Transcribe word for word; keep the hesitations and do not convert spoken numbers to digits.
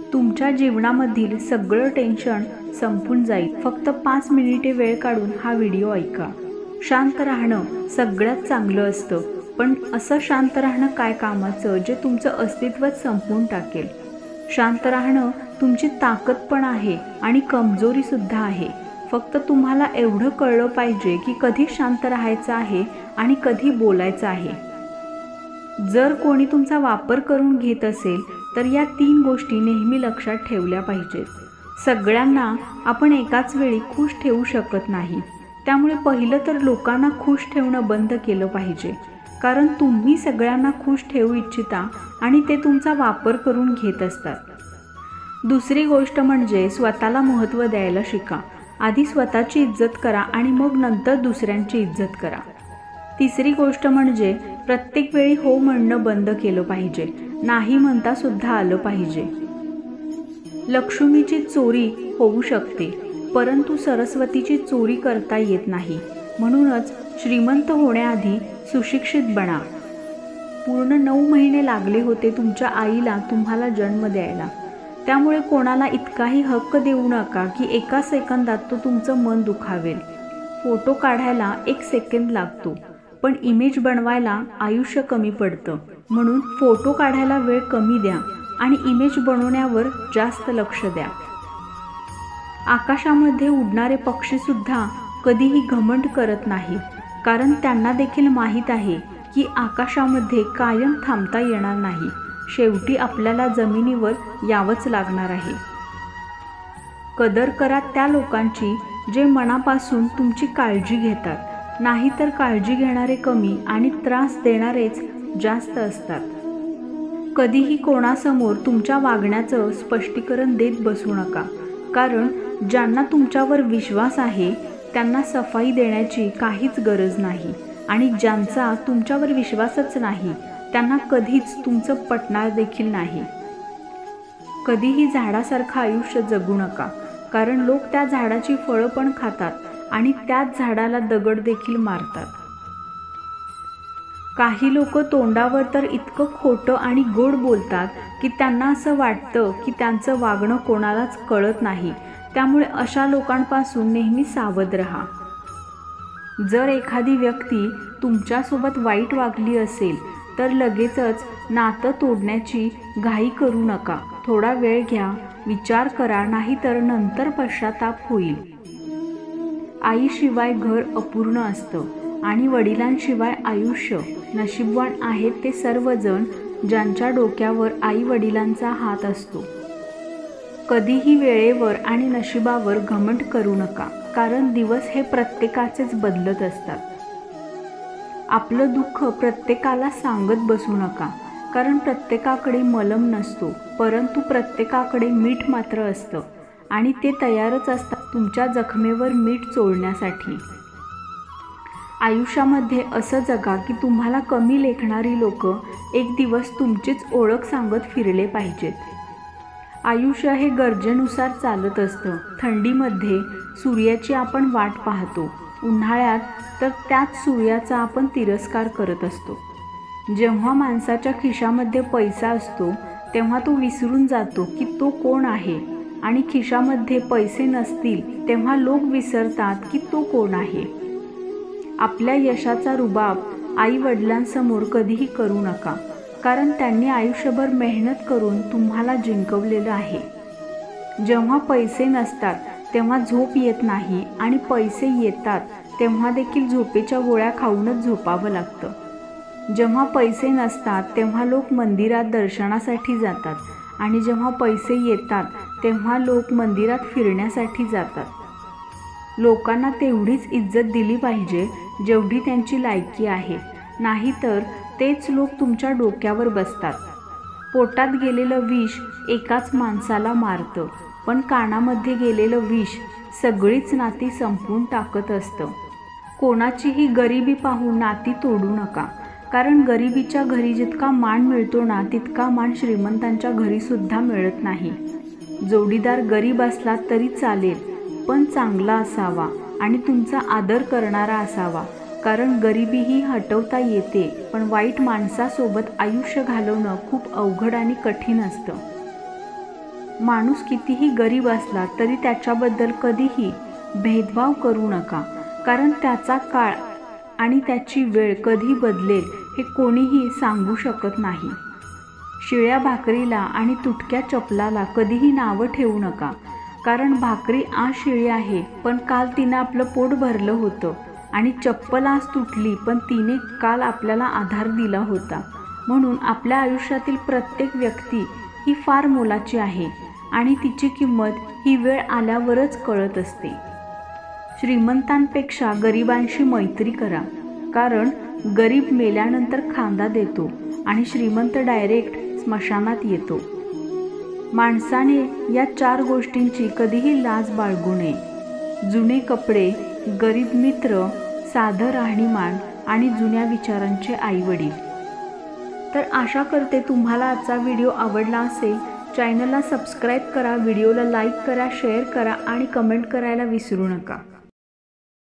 तुमच्या जीवनामधील सगळं टेन्शन संपून जाईल। फक्त पाच मिनिटे वेळ काढून हा व्हिडिओ ऐका। शांत राहणं सगळ्यात चांगलं असतं, पण असं शांत राहणं काय कामाचं जे तुमचं अस्तित्वच संपवून टाकेल। शांत राहणं तुमची ताकद पण आहे आणि कमजोरी सुद्धा आहे। फक्त तुम्हाला एवढं कळलं पाहिजे की कधी शांत राहायचं आहे आणि कधी बोलायचं आहे। जर कोणी तुमचा वापर करून घेत असेल तर या तीन गोष्टी नेहमी लक्षात ठेवल्या पाहिजेत। सगळ्यांना आपण एकाच वेळी खुश ठेवू शकत नाही, त्यामुळे पहिलं तर लोकांना खुश ठेवणं बंद केलं पाहिजे, कारण तुम्ही सगळ्यांना खुश ठेवू इच्छिता आणि ते तुमचा वापर करून घेत असतात। दुसरी गोष्ट म्हणजे स्वतःला महत्त्व द्यायला शिका। आधी स्वतःची इज्जत करा आणि मग नंतर दुसऱ्यांची इज्जत करा। तिसरी गोष्ट म्हणजे प्रत्येक वेळी हो म्हणणं बंद केलं पाहिजे, नाही म्हणता सुद्धा आलं पाहिजे। लक्ष्मीची चोरी होऊ शकते, परंतु सरस्वतीची चोरी करता येत नाही। म्हणूनच श्रीमंत होण्याआधी सुशिक्षित बना। पूर्ण नऊ महिने लागले होते तुमच्या आईला तुम्हाला जन्म द्यायला, त्यामुळे कोणाला इतकाही हक्क देऊ नका की एका सेकंदात तो तुमचं मन दुखावेल। फोटो काढायला एक सेकंद लागतो, पण इमेज बनवायला आयुष्य कमी पडतं। म्हणून फोटो काढायला वेळ कमी द्या आणि इमेज बनवण्यावर जास्त लक्ष द्या। आकाशामध्ये उडणारे पक्षीसुद्धा कधीही घमंड करत नाहीत, कारण त्यांना देखील माहीत आहे की आकाशामध्ये कायम थांबता येणार नाही। शेवटी आपल्याला जमिनीवर यावंच लागणार आहे। कदर करा त्या लोकांची जे मनापासून तुमची काळजी घेतात, नाहीतर काळजी घेणारे कमी आणि त्रास देणारेच जास्त असतात। कधीही कोणासमोर तुमच्या वागण्याचं स्पष्टीकरण देत बसू नका, कारण ज्यांना तुमच्यावर विश्वास आहे त्यांना सफाई देण्याची काहीच गरज नाही, आणि ज्यांचा तुमच्यावर विश्वासच नाही त्यांना कधीच तुमचं पटणार देखील नाही। कधीही झाडासारखं आयुष्य जगू नका, कारण लोक त्या झाडाची फळं पण खातात आणि त्याच झाडाला दगड देखील मारतात। काही लोक तोंडावर तर इतकं खोटं आणि गोड बोलतात की त्यांना असं वाटतं की त्यांचं वागणं कोणालाच कळत नाही, त्यामुळे अशा लोकांपासून नेहमी सावध राहा। जर एखादी व्यक्ती तुमच्यासोबत वाईट वागली असेल तर लगेचच नातं तोडण्याची घाई करू नका। थोडा वेळ घ्या, विचार करा, नाहीतर नंतर पश्चाताप होईल। आईशिवाय घर अपूर्ण असतं आणि वडिलांशिवाय आयुष्य। नशीबवान आहेत ते सर्वजण ज्यांच्या डोक्यावर आई वडिलांचा हात असतो। कधीही वेळेवर आणि नशिबावर घमंड करू नका, कारण दिवस हे प्रत्येकाचेच बदलत असतात। आपलं दुःख प्रत्येकाला सांगत बसू नका, कारण प्रत्येकाकडे मलम नसतो, परंतु प्रत्येकाकडे मीठ मात्र असतं आणि ते तयारच असतात तुमच्या जखमेवर मीठ चोळण्यासाठी। आयुष्यामध्ये असं जगा की तुम्हाला कमी लेखणारी लोक एक दिवस तुमचीच ओळख सांगत फिरले पाहिजेत। आयुष्य हे गरजेनुसार चालत असतं। थंडीमध्ये सूर्याची आपण वाट पाहतो, उन्हाळ्यात तर त्याच सूर्याचा आपण तिरस्कार करत असतो। जेव्हा माणसाच्या खिशामध्ये पैसा असतो तेव्हा तो विसरून जातो की तो कोण आहे, आणि खिशामध्ये पैसे नसतील तेव्हा लोक विसरतात की तो कोण आहे। आपल्या यशाचा रुबाब आई वडिलांसमोर कधीही करू नका, कारण त्यांनी आयुष्यभर मेहनत करून तुम्हाला जिंकवलेलं आहे। जेव्हा पैसे नसतात तेव्हा झोप येत नाही, आणि पैसे येतात तेव्हा देखील झोपेच्या गोळ्या खाऊनच झोपावं लागतं। जेव्हा पैसे नसतात तेव्हा लोक मंदिरात दर्शनासाठी जातात, आणि जेव्हा पैसे येतात तेव्हा लोक मंदिरात फिरण्यासाठी जातात। लोकांना तेवढीच इज्जत दिली पाहिजे जेवढी त्यांची लायकी आहे, नाहीतर तेच लोक तुमच्या डोक्यावर बसतात। पोटात गेलेलं विष एकाच माणसाला मारतं, पण कानामध्ये गेलेलं विष सगळीच नाती संपवून टाकत असतं। कोणाचीही गरिबी पाहून नाती तोडू नका, कारण गरिबीच्या घरी जितका मान मिळतो ना तितका मान श्रीमंतांच्या घरी सुद्धा मिळत नाही। जोडीदार गरीब असला तरी चालेल, पण चांगला असावा आणि तुमचा आदर करणारा असावा, कारण गरिबी ही हटवता येते, पण वाईट माणसासोबत आयुष्य घालवणं खूप अवघड आणि कठीण असतं। माणूस कितीही गरीब असला तरी त्याच्याबद्दल कधीही भेदभाव करू नका, कारण त्याचा काळ आणि त्याची वेळ कधी बदलेल हे कोणीही सांगू शकत नाही. शिळ्या भाकरीला आणि तुटक्या चपलाला कधीही नावं ठेवू नका, कारण भाकरी आज शिळी आहे पण काल तिनं आपलं पोट भरलं होतं, आणि चप्पल आज तुटली पण तिने काल आपल्याला आधार दिला होता. म्हणून आपल्या आयुष्यातील प्रत्येक व्यक्ती ही फार मोलाची आहे आणि तिची किंमत ही वेळ आल्यावरच कळत असते. श्रीमंतांपेक्षा गरिबांशी मैत्री करा, कारण गरीब मेल्यानंतर खांदा देतो आणि श्रीमंत डायरेक्ट स्मशानात येतो. माणसाने या चार गोष्टींची कधीही लाज बाळगू नये: जुने कपडे, गरीब मित्र, साधं राहणीमान आणि जुन्या विचारांचे आईवडील. तर आशा करते तुम्हाला आजचा व्हिडिओ आवडला असेल. चॅनलला सबस्क्राईब करा, व्हिडिओला लाईक करा, शेअर करा आणि कमेंट करायला विसरू नका.